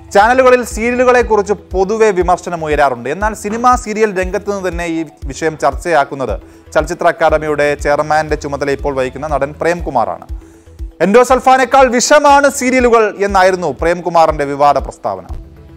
ചാനലുകളിൽ സീരിയലുകളെ കുറിച്ച് പൊതുവെ വിമർശനം ഉയരാറുണ്ട്. എന്നാൽ സിനിമ സീരിയൽ രംഗത്ത് നിന്ന് തന്നെ ഈ വിഷയം ചർച്ചയാക്കുന്നത് ചലച്ചിത്ര അക്കാദമിയുടെ ചെയർമാന്റെ ചുമതല ഇപ്പോൾ വഹിക്കുന്ന നടൻ പ്രേംകുമാറാണ്. എൻഡോസൾഫാനേക്കാൾ വിഷമാണ് സീരിയലുകൾ എന്നായിരുന്നു പ്രേംകുമാറിന്റെ വിവാദ പ്രസ്താവന.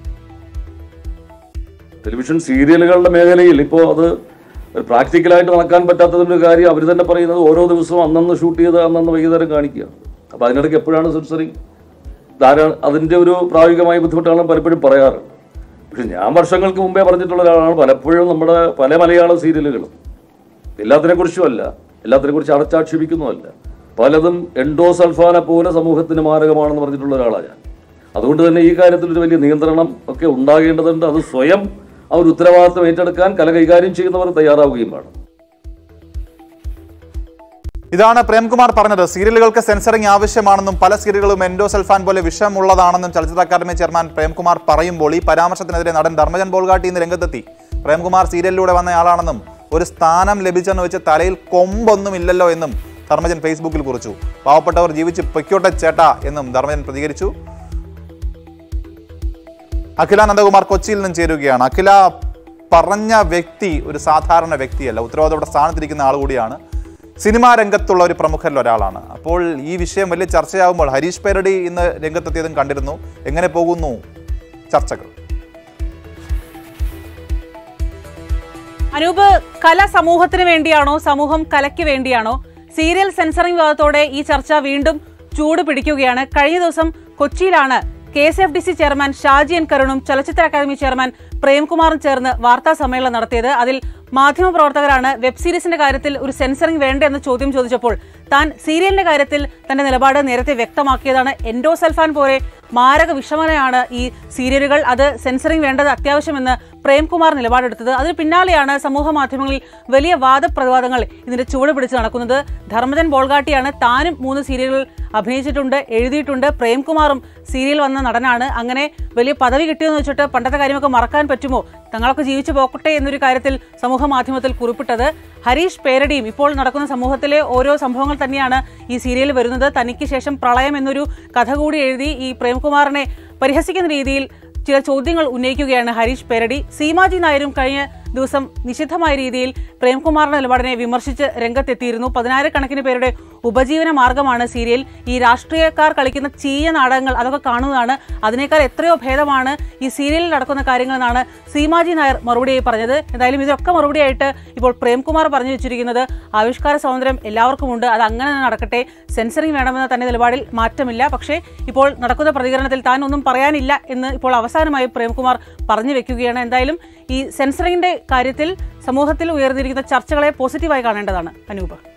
ടെലിവിഷൻ സീരിയലുകളുടെ മേഖലയിൽ ഇപ്പോൾ അത് പ്രാക്ടിക്കലായിട്ട് നടക്കാൻ പറ്റാത്തതിൻ്റെ കാര്യം അവർ തന്നെ പറയുന്നത് ഓരോ ദിവസവും അന്നന്ന് ഷൂട്ട് ചെയ്ത് അന്നന്ന് വൈകുന്നേരം കാണിക്കുക. അപ്പോൾ അതിനിടയ്ക്ക് എപ്പോഴാണ് സെൻസറിങ് അതിൻ്റെ ഒരു പ്രായോഗികമായ ബുദ്ധിമുട്ടാണ് പലപ്പോഴും പറയാറ്. പക്ഷെ ഞാൻ വർഷങ്ങൾക്ക് മുമ്പേ പറഞ്ഞിട്ടുള്ള ഒരാളാണ്, പലപ്പോഴും നമ്മുടെ പല മലയാള സീരിയലുകളും എല്ലാത്തിനെക്കുറിച്ചുമല്ല, എല്ലാത്തിനെക്കുറിച്ച് അടച്ചാക്ഷേപിക്കുന്നതല്ല, പലതും എൻഡോസൾഫാനെ പോലെ സമൂഹത്തിന് മാരകമാണെന്ന് പറഞ്ഞിട്ടുള്ള ഒരാളാണ് ഞാൻ. അതുകൊണ്ട് തന്നെ ഈ കാര്യത്തിൽ ഒരു വലിയ നിയന്ത്രണം ഒക്കെ ഉണ്ടാകേണ്ടതുണ്ട്. അത് സ്വയം ആ ഒരു ഉത്തരവാദിത്വം ഏറ്റെടുക്കാൻ കല കൈകാര്യം ചെയ്യുന്നവർ തയ്യാറാവുകയും വേണം. ഇതാണ് പ്രേംകുമാർ പറഞ്ഞത്. സീരിയലുകൾക്ക് സെൻസറിങ് ആവശ്യമാണെന്നും പല സീരിയലുകളും എൻഡോസൾഫാൻ പോലെ വിഷമുള്ളതാണെന്നും ചലച്ചിത്ര അക്കാദമി ചെയർമാൻ പ്രേംകുമാർ പറയുമ്പോൾ ഈ പരാമർശത്തിനെതിരെ നടൻ ധർമ്മജൻ ബോൾഗാട്ടി ഇന്ന് രംഗത്തെത്തി. പ്രേംകുമാർ സീരിയലിലൂടെ വന്നയാളാണെന്നും ഒരു സ്ഥാനം ലഭിച്ചെന്ന് വെച്ച് തലയിൽ കൊമ്പൊന്നും ഇല്ലല്ലോ എന്നും ധർമ്മജൻ ഫേസ്ബുക്കിൽ കുറിച്ചു. പാവപ്പെട്ടവർ ജീവിച്ച് പൊയ്ക്കോട്ടെ ചേട്ടാ എന്നും ധർമ്മജൻ പ്രതികരിച്ചു. അഖില നന്ദകുമാർ കൊച്ചിയിൽ നിന്നും ചേരുകയാണ്. അഖില, പറഞ്ഞ വ്യക്തി ഒരു സാധാരണ വ്യക്തിയല്ല, ഉത്തരവാദിത്തപ്പെട്ട സ്ഥാനത്തിരിക്കുന്ന ആൾ കൂടിയാണ്, സിനിമാ രംഗത്തുള്ള ഒരു പ്രമുഖരിൽ ഒരാളാണ്. അപ്പോൾ ഈ വിഷയം വലിയ ചർച്ചയാകുമ്പോൾ ഹരീഷ് പേരടി ഇന്ന് രംഗത്തെത്തിയതും കണ്ടിരുന്നു. എങ്ങനെ പോകുന്നു ചർച്ചകൾ? അനൂപ്, കല സമൂഹത്തിന് വേണ്ടിയാണോ സമൂഹം കലയ്ക്ക് വേണ്ടിയാണോ? സീരിയൽ സെൻസറിംഗ് വിവാദത്തോടെ ഈ ചർച്ച വീണ്ടും ചൂട് പിടിക്കുകയാണ്. കഴിഞ്ഞ ദിവസം കൊച്ചിയിലാണ് KSFDC ചെയർമാൻ ഷാജി എൻ കരുണും ചലച്ചിത്ര അക്കാദമി ചെയർമാൻ പ്രേംകുമാറും ചേർന്ന് വാർത്താ സമ്മേളനം നടത്തിയത്. അതിൽ മാധ്യമപ്രവർത്തകരാണ് വെബ് സീരീസിന്റെ കാര്യത്തിൽ ഒരു സെൻസറിംഗ് വേണ്ട എന്ന ചോദ്യം ചോദിച്ചപ്പോൾ താൻ സീരിയലിന്റെ കാര്യത്തിൽ തന്റെ നിലപാട് നേരത്തെ വ്യക്തമാക്കിയതാണ്. എൻഡോസൾഫാൻ പോലെ മാരക വിഷമനയാണ് ഈ സീരിയലുകൾ, അത് സെൻസറിംഗ് വേണ്ടത് അത്യാവശ്യമെന്ന് പ്രേംകുമാർ നിലപാടെടുത്തത്. അതിന് പിന്നാലെയാണ് സമൂഹ മാധ്യമങ്ങളിൽ വലിയ വാദപ്രതിവാദങ്ങൾ ഇതിന്റെ ചുവട് പിടിച്ച് നടക്കുന്നത്. ധർമ്മജൻ ബോൾഗാട്ടിയാണ്, താനും 3 സീരിയലുകൾ അഭിനയിച്ചിട്ടുണ്ട്, എഴുതിയിട്ടുണ്ട്. പ്രേംകുമാറും സീരിയൽ വന്ന നടനാണ്. അങ്ങനെ വലിയ പദവി കിട്ടിയെന്ന് വെച്ചിട്ട് പണ്ടത്തെ കാര്യമൊക്കെ മറക്കാൻ പറ്റുമോ? തങ്ങളൊക്കെ ജീവിച്ചു പോക്കട്ടെ എന്നൊരു കാര്യത്തിൽ സമൂഹ മാധ്യമത്തിൽ കുറിപ്പിട്ടത്. ഹരീഷ് പേരടിയും ഇപ്പോൾ നടക്കുന്ന സമൂഹത്തിലെ ഓരോ സംഭവങ്ങൾ തന്നെയാണ് ഈ സീരിയൽ വരുന്നത്. തനിക്ക് ശേഷം പ്രളയം എന്നൊരു കഥ കൂടി എഴുതി ഈ പ്രേംകുമാറിനെ പരിഹസിക്കുന്ന രീതിയിൽ ചില ചോദ്യങ്ങൾ ഉന്നയിക്കുകയാണ് ഹരീഷ് പേരടി. സീമാജി നായരും കഴിഞ്ഞ ദിവസം നിഷിദ്ധമായ രീതിയിൽ പ്രേംകുമാറിന്റെ നിലപാടിനെ വിമർശിച്ച് രംഗത്തെത്തിയിരുന്നു. 10,000-കണക്കിന് പേരുടെ ഉപജീവന മാർഗമാണ് സീരിയൽ. ഈ രാഷ്ട്രീയക്കാർ കളിക്കുന്ന ചീയ നാടകങ്ങൾ അതൊക്കെ കാണുന്നതാണ്. അതിനേക്കാൾ എത്രയോ ഭേദമാണ് ഈ സീരിയലിൽ നടക്കുന്ന കാര്യങ്ങളെന്നാണ് സീമാജി നായർ മറുപടിയായി പറഞ്ഞത്. എന്തായാലും ഇതൊക്കെ മറുപടിയായിട്ട് ഇപ്പോൾ പ്രേംകുമാർ പറഞ്ഞു വെച്ചിരിക്കുന്നത് ആവിഷ്കാര സ്വാതന്ത്ര്യം എല്ലാവർക്കുമുണ്ട്, അത് അങ്ങനെ നടക്കട്ടെ, സെൻസറിങ് വേണമെന്ന തന്റെ നിലപാടിൽ മാറ്റമില്ല. പക്ഷേ ഇപ്പോൾ നടക്കുന്ന പ്രതികരണത്തിൽ താൻ ഒന്നും പറയാനില്ല എന്ന് ഇപ്പോൾ അവസാനമായി പ്രേംകുമാർ പറഞ്ഞു വെക്കുകയാണ്. എന്തായാലും ഈ സെൻസറിങ്ങിന്റെ കാര്യത്തിൽ സമൂഹത്തിൽ ഉയർന്നിരിക്കുന്ന ചർച്ചകളെ പോസിറ്റീവായി കാണേണ്ടതാണ്. അനൂപ്.